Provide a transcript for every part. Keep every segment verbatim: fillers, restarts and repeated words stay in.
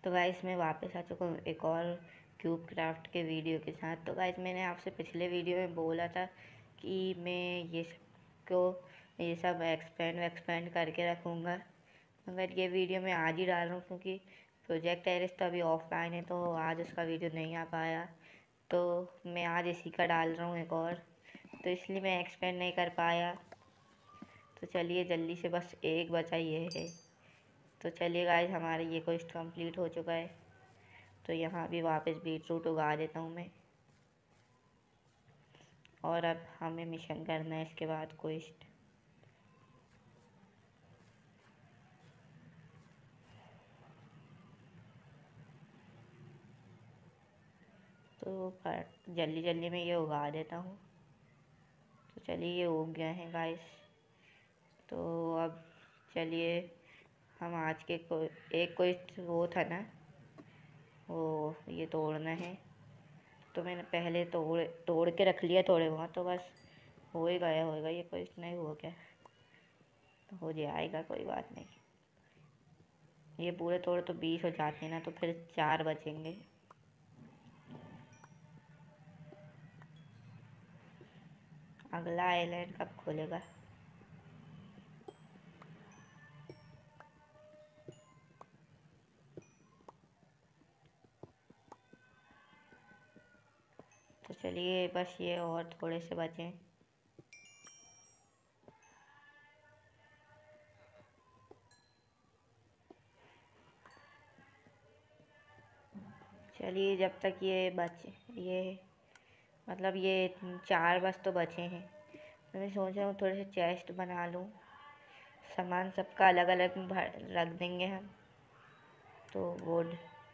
तो गाइस मैं वापस आ चुका हूँ एक और क्यूब क्राफ्ट के वीडियो के साथ। तो गाइस मैंने आपसे पिछले वीडियो में बोला था कि मैं ये सब को ये सब एक्सपेंड एक्सपेंड करके रखूँगा, मगर ये वीडियो मैं आज ही डाल रहा हूँ क्योंकि प्रोजेक्ट एरिस तो अभी ऑफलाइन है, तो आज उसका वीडियो नहीं आ पाया। तो मैं आज इसी का डाल रहा हूँ एक और, तो इसलिए मैं एक्सपेंड नहीं कर पाया। तो चलिए जल्दी से, बस एक बचा ये है। तो चलिए गाइस हमारा ये क्वेस्ट कंप्लीट हो चुका है। तो यहाँ भी वापस बीट रूट उगा देता हूँ मैं, और अब हमें मिशन करना है इसके बाद क्वेस्ट। तो जल्दी जल्दी में ये उगा देता हूँ। तो चलिए ये उग गया है गाइस। तो अब चलिए हम आज के को एक क्वेस्ट वो था ना, वो ये तोड़ना है। तो मैंने पहले तोड़ तोड़ के रख लिया थोड़े बहुत, तो बस हो ही गया होगा। ये क्वेस्ट नहीं हुआ क्या? तो हो जाएगा, कोई बात नहीं। ये पूरे तोड़ तो बीस हो जाते हैं ना, तो फिर चार बचेंगे। अगला आइलैंड कब खोलेगा? तो चलिए बस ये और थोड़े से बचे। चलिए जब तक ये बचे, ये मतलब ये चार बस तो बचे हैं, तो मैं सोच रहा हूँ थोड़े से चेस्ट बना लूँ। सामान सबका अलग अलग भर रख देंगे हम। तो वुड,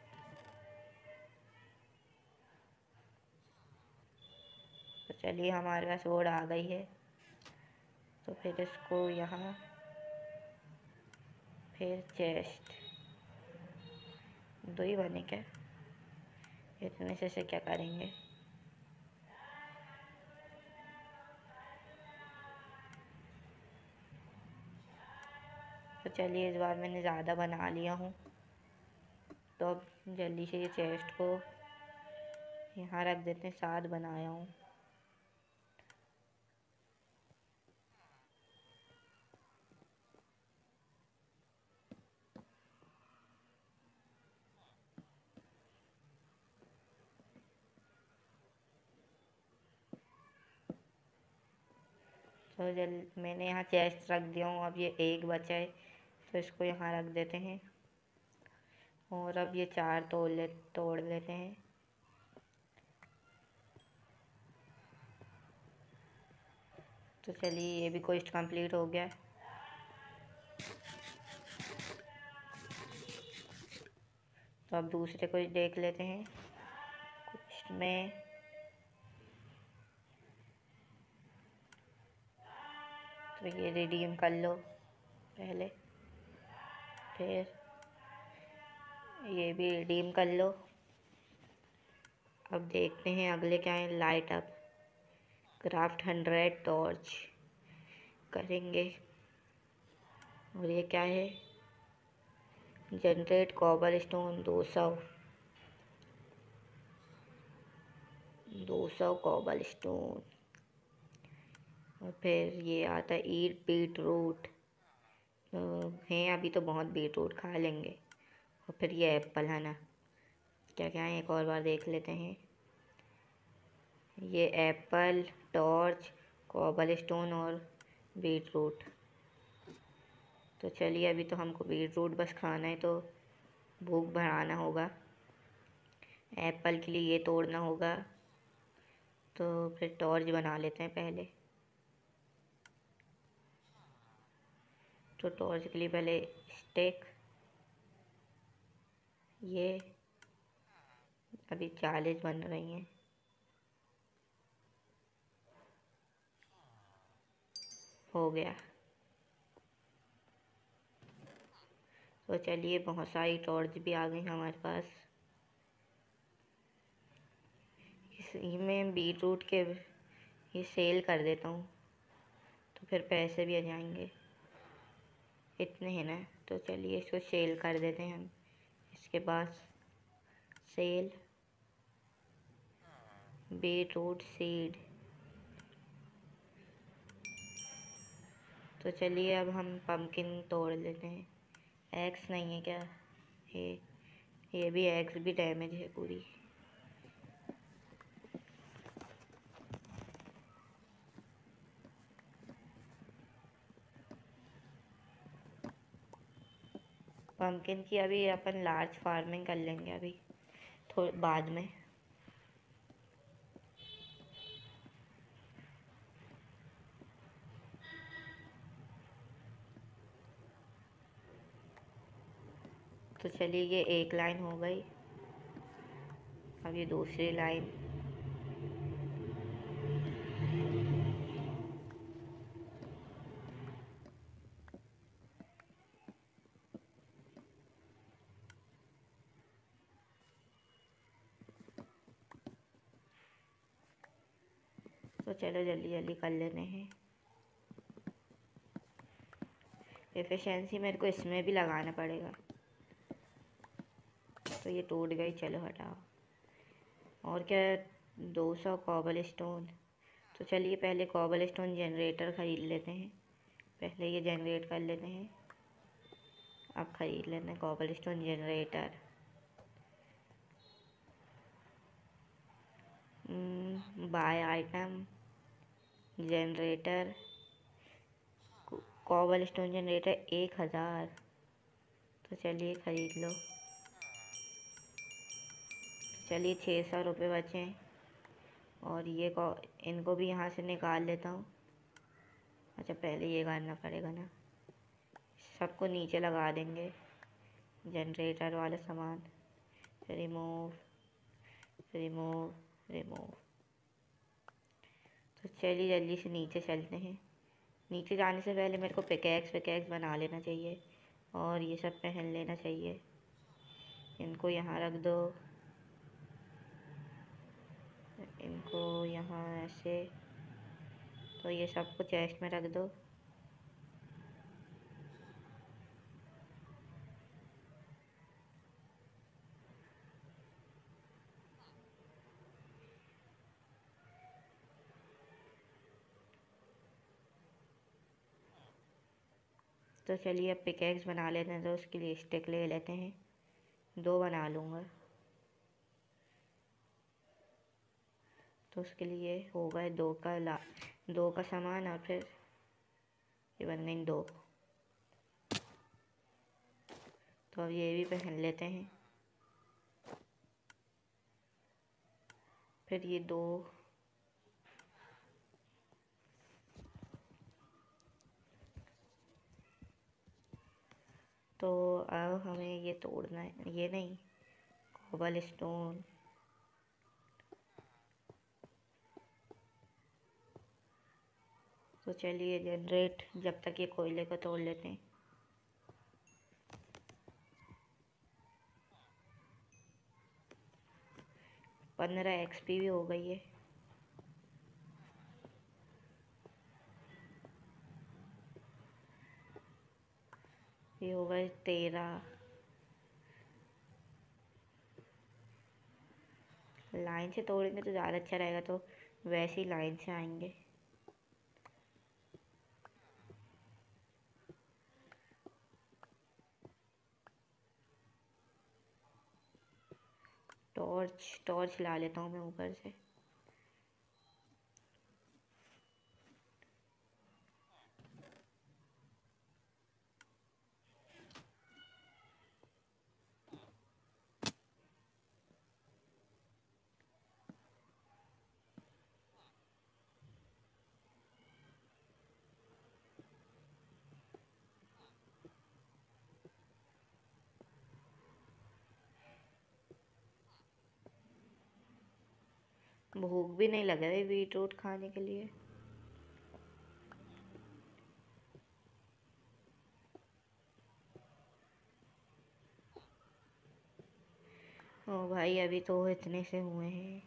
तो चलिए हमारे पास वुड आ गई है। तो फिर इसको यहाँ, फिर चेस्ट दो ही बने क्या? इतने से, से क्या करेंगे? तो चलिए इस बार मैंने ज़्यादा बना लिया हूँ। तो अब जल्दी से ये चेस्ट को यहाँ रख देते हैं। साथ बनाया हूँ। तो जल मैंने यहाँ चेस्ट रख दिया हूँ। अब ये एक बचा है, तो इसको यहाँ रख देते हैं। और अब ये चार तोड़ ले तोड़ लेते हैं। तो चलिए ये भी क्वेस्ट कंप्लीट हो गया। तो अब दूसरे को देख लेते हैं क्वेस्ट में। तो ये रिडीम कर लो पहले, फिर ये भी रिडीम कर लो। अब देखते हैं अगले क्या है। Light up, craft hundred torch करेंगे। और ये क्या है? जनरेट कॉबल स्टोन दो सौ दो सौ कॉबल स्टोन। और फिर ये आता है ईट बीट रूट। तो हैं अभी तो बहुत बीट रूट खा लेंगे। और फिर ये एप्पल है ना, क्या क्या है एक और बार देख लेते हैं। ये एप्पल, टॉर्च, कॉबल स्टोन और बीट रूट। तो चलिए अभी तो हमको बीट रूट बस खाना है, तो भूख बढ़ाना होगा। एप्पल के लिए ये तोड़ना होगा। तो फिर टॉर्च बना लेते हैं पहले। तो टॉर्च के लिए पहले स्टिक, ये अभी चालीस बन रही हैं। हो गया। तो चलिए बहुत सारी टॉर्च भी आ गई हमारे पास। इसी में बीट रूट के ये सेल कर देता हूँ, तो फिर पैसे भी आ जाएंगे। इतने हैं ना, तो चलिए इसको सेल कर देते हैं हम। इसके बाद सेल, बीट रूट सीड। तो चलिए अब हम पम्पकिन तोड़ लेते हैं। एग्स नहीं है क्या? ये ये भी एग्स भी डैमेज है पूरी। पम्पकिन की अभी अपन लार्ज फार्मिंग कर लेंगे अभी थोड़े बाद में। तो चलिए ये एक लाइन हो गई, अब ये दूसरी लाइन। तो चलो जल्दी जल्दी कर लेते हैं। एफिशिएंसी मेरे को इसमें भी लगाना पड़ेगा। तो ये टूट गई, चलो हटाओ। और क्या, दो सौ कॉबल स्टोन। तो चलिए पहले कॉबल स्टोन जनरेटर ख़रीद लेते हैं। पहले ये जनरेट कर लेते हैं, अब ख़रीद लेते हैं cobble stone generator. Buy item generator, cobble stone generator एक हज़ार। तो चलिए ख़रीद लो। चलिए छः सौ रुपये बचे। और ये को इनको भी यहाँ से निकाल लेता हूँ। अच्छा पहले ये करना पड़ेगा ना, सबको नीचे लगा देंगे जनरेटर वाला सामान। Remove remove remove. तो चलिए जल्दी से नीचे चलते हैं। नीचे जाने से पहले मेरे को पिकैक्स पिकैक्स बना लेना चाहिए और ये सब पहन लेना चाहिए। इनको यहाँ रख दो, इनको यहाँ ऐसे। तो ये सबको चेस्ट में रख दो। तो चलिए अब पिकैक्स बना लेते हैं। तो उसके लिए स्टिक ले लेते हैं, दो बना लूँगा। तो उसके लिए हो गए दो का ला दो का सामान। और फिर ये बन गई दो। तो अब ये भी पहन लेते हैं। फिर ये दो। तो अब हमें ये तोड़ना है, ये नहीं, कोबल स्टोन। तो चलिए जनरेट, जब तक ये कोयले को तोड़ लेते हैं। पंद्रह एक्सपी भी हो गई है। ये हो गए तेरह। लाइन से तोड़ेंगे तो ज़्यादा अच्छा रहेगा, तो वैसे ही लाइन से आएंगे। टॉर्च टॉर्च ला लेता हूँ मैं ऊपर से। भूख भी नहीं लग रही बीट रूट खाने के लिए। ओ भाई अभी तो इतने से हुए हैं।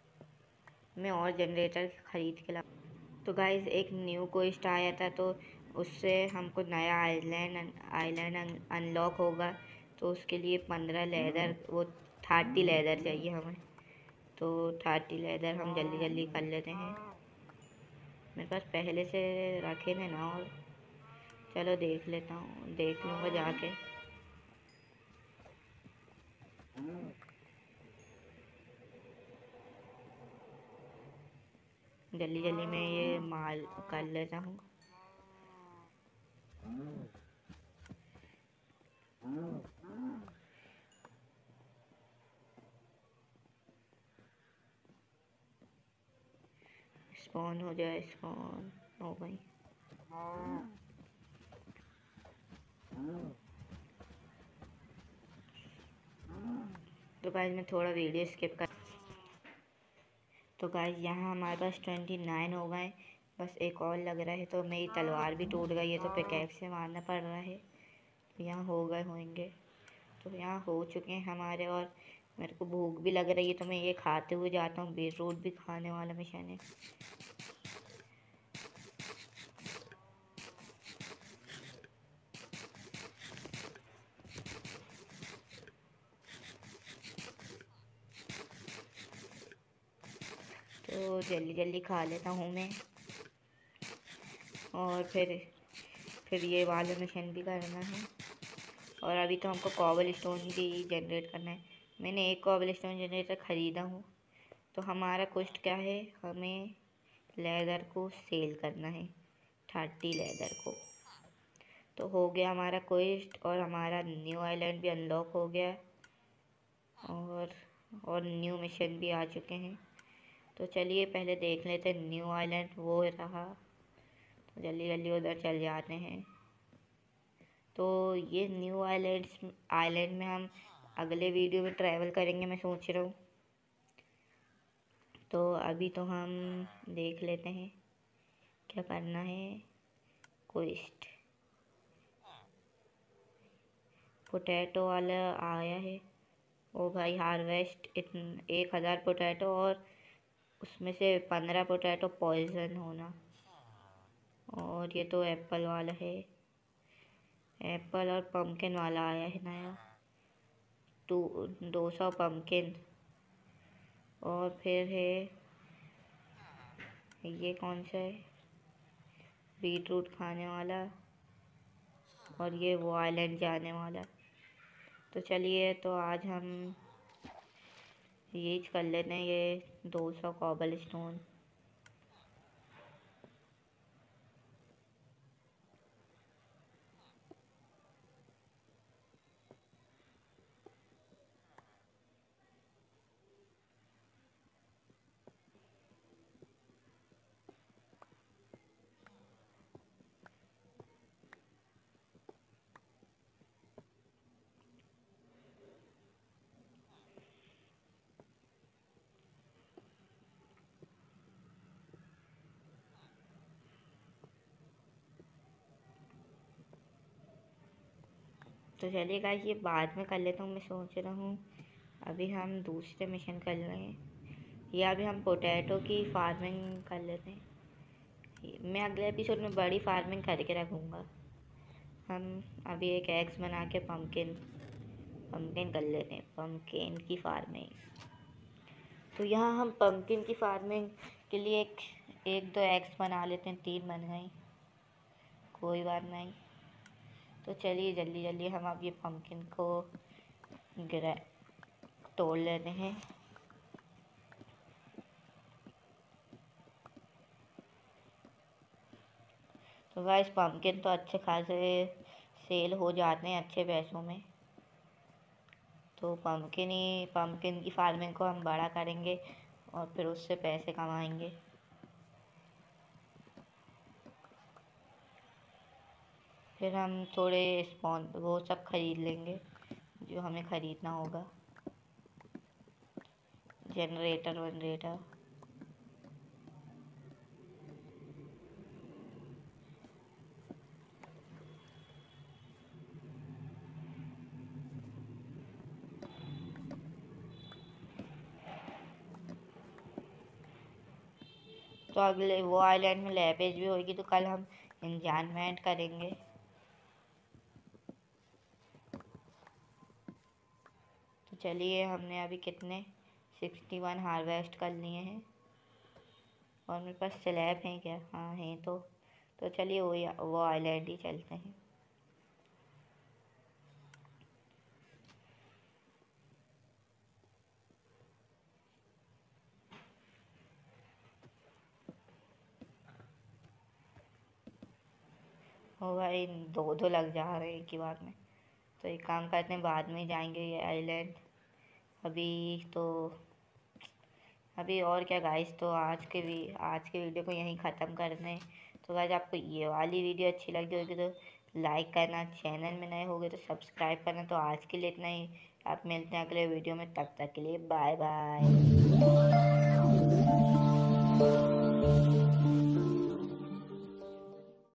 मैं और जनरेटर खरीद के ला। तो गाइस एक न्यू कोस्ट आया था, तो उससे हमको नया आइलैंड आइलैंड अनलॉक होगा। तो उसके लिए पंद्रह लेदर वो थर्टी लेदर चाहिए हमें। तो थर्टी लेदर हम जल्दी जल्दी कर लेते हैं। मेरे पास पहले से रखे थे ना, और चलो देख लेता हूँ, देख लूँगा जाके। जल्दी जल्दी मैं ये माल कर लेता हूँ। स्पॉन हो जाए, स्पॉन हो गई। तो गाइस मैं थोड़ा वीडियो स्किप कर। तो गाइस यहाँ हमारे पास ट्वेंटी नाइन हो गए, बस एक और लग रहा है। तो मेरी तलवार भी टूट गई है, तो पिकैक्स से मारना पड़ रहा है। तो यहाँ हो गए होंगे। तो यहाँ हो चुके हैं हमारे, और मेरे को भूख भी लग रही है, तो मैं ये खाते हुए जाता हूँ। बीटरूट भी खाने वाला मिशन है। तो जल्दी जल्दी खा लेता हूँ मैं, और फिर फिर ये वाला मिशन भी करना है। और अभी तो हमको कॉबल स्टोन भी जनरेट करना है। मैंने एक कॉबल स्टोन जनरेटर ख़रीदा हूँ। तो हमारा कॉस्ट क्या है, हमें लेदर को सेल करना है, थर्टी लेदर को। तो हो गया हमारा क्वेस्ट, और हमारा न्यू आइलैंड भी अनलॉक हो गया, और और न्यू मिशन भी आ चुके हैं। तो चलिए पहले देख लेते हैं न्यू आइलैंड, वो रहा। तो जल्दी जल्दी उधर चल जाते हैं। तो ये न्यू आइलैंड्स आइलैंड में हम अगले वीडियो में ट्रैवल करेंगे, मैं सोच रहा हूँ। तो अभी तो हम देख लेते हैं क्या करना है। क्वेस्ट पोटैटो वाला आया है। ओ भाई, हार्वेस्ट इतन एक हज़ार पोटैटो, और उसमें से पंद्रह पोटैटो पॉइजन होना। और ये तो एप्पल वाला है, एप्पल और पम्पकिन वाला आया है नया, टू दो सौ पम्पकिन। और फिर है ये कौन सा है, बीटरूट खाने वाला, और ये वो आइलैंड जाने वाला। तो चलिए, तो आज हम ये कर लेते हैं, ये दो सौ कॉबल स्टोन। तो चलिए गाइस, ये बाद में कर लेता हूँ, मैं सोच रहा हूँ अभी हम दूसरे मिशन कर रहे हैं। या अभी हम पोटैटो की फार्मिंग कर लेते हैं। मैं अगले एपिसोड में बड़ी फार्मिंग करके रखूँगा। हम अभी एक एग्स बना के पम्पकिन पम्पकिन कर लेते हैं, पम्पकिन की फार्मिंग। तो यहाँ हम पम्पकिन की फार्मिंग के लिए एक एक दो एग्स बना लेते हैं। तीन बन गई, कोई बात नहीं। तो चलिए जल्दी जल्दी हम अब ये पम्पकिन को गिरा तोड़ लेते हैं। तो गाइस, पम्पकिन तो अच्छे खासे सेल हो जाते हैं अच्छे पैसों में। तो पम्पकिन ही पम्पकिन की फार्मिंग को हम बड़ा करेंगे, और फिर उससे पैसे कमाएंगे। फिर हम थोड़े स्पॉन वो सब खरीद लेंगे जो हमें ख़रीदना होगा, जनरेटर वनरेटर। तो अगले वो आइलैंड में लैपेज भी होगी, तो कल हम एन्जानमेंट करेंगे। तो चलिए, हमने अभी कितने सिक्सटी वन हार्वेस्ट कर लिए हैं। और मेरे पास स्लैब हैं क्या? हाँ हैं। तो तो चलिए वो वो आइलैंड ही चलते हैं। ओ भाई, दो दो लग जा रहे हैं एक ही बार में। तो एक काम करते हैं, बाद में जाएंगे ये आइलैंड। अभी तो अभी और क्या गाइस, तो आज के भी आज के वीडियो को यहीं ख़त्म करते हैं। तो गाइस, आपको ये वाली वीडियो अच्छी लगी होगी तो लाइक करना, चैनल में नए हो गए तो सब्सक्राइब करना। तो आज के लिए इतना ही। आप मिलते हैं अगले वीडियो में, तब तक के लिए बाय बाय।